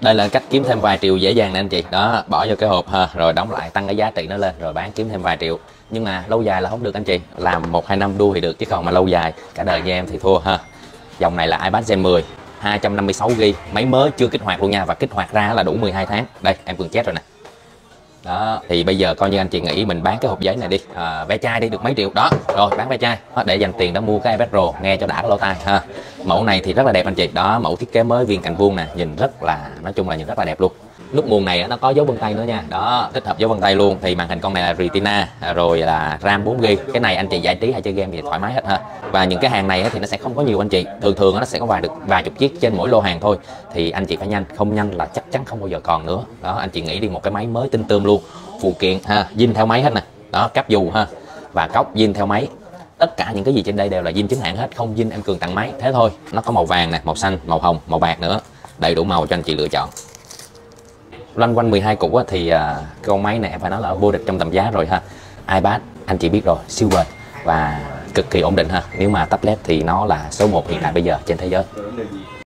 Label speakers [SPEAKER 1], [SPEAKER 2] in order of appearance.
[SPEAKER 1] Đây là cách kiếm thêm vài triệu dễ dàng nè anh chị. Đó, bỏ vô cái hộp ha, rồi đóng lại, tăng cái giá trị nó lên rồi bán kiếm thêm vài triệu. Nhưng mà lâu dài là không được anh chị. Làm 1-2 năm đua thì được, chứ còn mà lâu dài cả đời như em thì thua ha. Dòng này là iPad Gen 10 256GB, máy mới chưa kích hoạt luôn nha, và kích hoạt ra là đủ 12 tháng. Đây em vừa chết rồi nè. Đó, thì bây giờ coi như anh chị nghĩ mình bán cái hộp giấy này đi, ve chai đi, được mấy triệu đó, rồi bán ve chai để dành tiền đó mua cái iPad Pro, nghe cho đã cái lỗ tai ha. Mẫu này thì rất là đẹp anh chị, đó mẫu thiết kế mới, viên cạnh vuông nè, nhìn rất là, nói chung là nhìn rất là đẹp luôn. Nút nguồn này nó có dấu vân tay nữa nha, đó tích hợp dấu vân tay luôn. Thì màn hình con này là Retina, rồi là RAM 4GB. Cái này anh chị giải trí hay chơi game thì thoải mái hết ha. Và những cái hàng này thì nó sẽ không có nhiều anh chị, thường nó sẽ có vài chục chiếc trên mỗi lô hàng thôi. Thì anh chị phải nhanh, không nhanh là chắc chắn không bao giờ còn nữa. Đó, anh chị nghĩ đi, một cái máy mới tinh tươm luôn, phụ kiện ha, zin theo máy hết nè, đó cáp dù ha, và cốc zin theo máy. Tất cả những cái gì trên đây đều là zin chính hãng hết, không zin em Cường tặng máy thế thôi. Nó có màu vàng nè, màu xanh, màu hồng, màu bạc nữa, đầy đủ màu cho anh chị lựa chọn. Loanh quanh 12 củ thì con máy này em phải nói là vô địch trong tầm giá rồi ha. iPad anh chị biết rồi, siêu bền và cực kỳ ổn định ha. Nếu mà tablet thì nó là số 1 hiện tại bây giờ trên thế giới.